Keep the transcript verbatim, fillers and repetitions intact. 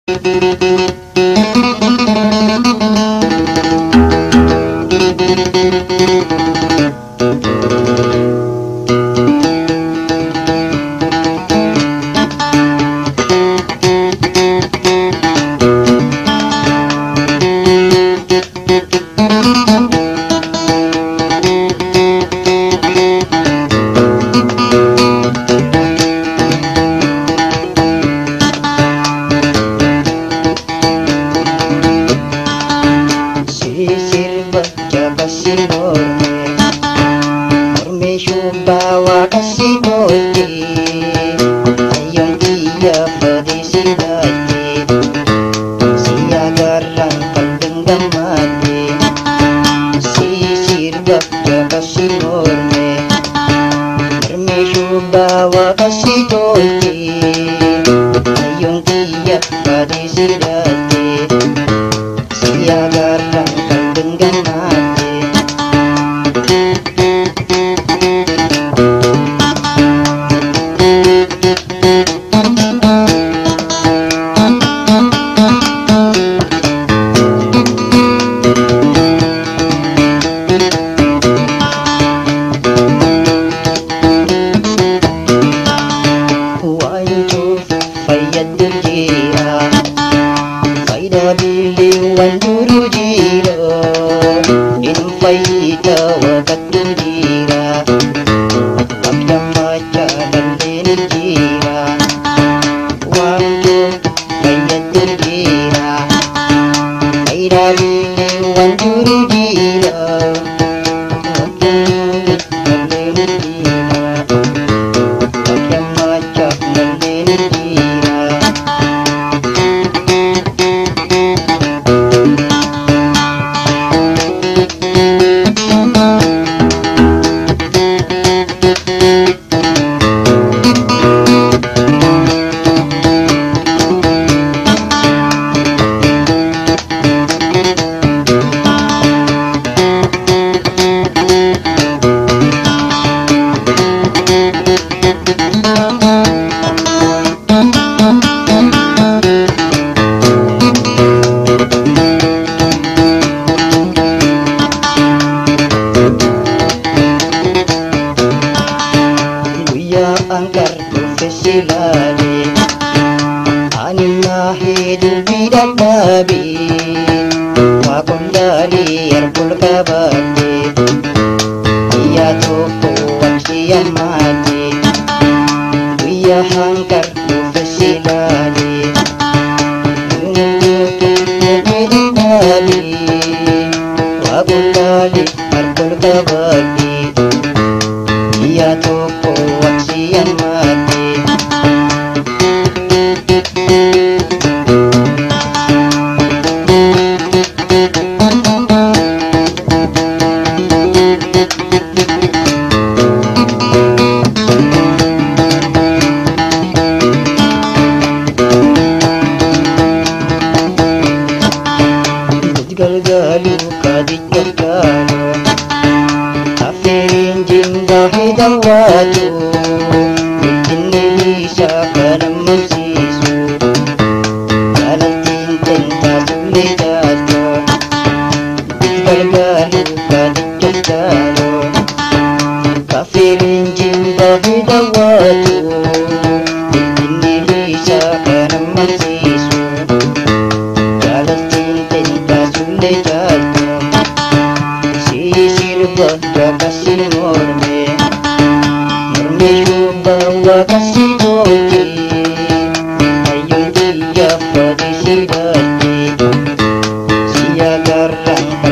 Bawa kasih bodi, ayong dia felicidade, siya garang kaldeng mati, sisir bakya kasih morme, permisyo bawa kasih bodi, ayong dia felicidade, siya garang kaldeng mati. Wanjuru jiro infaita wakatu jira wakya maca daleni jira wanju kayatu jira kaira bili wanjuru jiro wakya daleni jira wakya maca daleni jira. Angkar profesionale anin nahidu bidak nabi wakondali erpul kabate iya toko waksiya mati iya angkar profesionale bidak nabi wakondali erpul kabate iya toko waksiya mati. Galgalu kadikalo afirin jinda hidawatu Indonesia kanam sisu Galatin tenta sulidato Galgalu kadikalo afirin jinda hidawatu Indonesia kanam sisu Galatin tenta sulidato sisir bakya kasih morme morme bawa kasih bodi ayun dia felicidade siya garang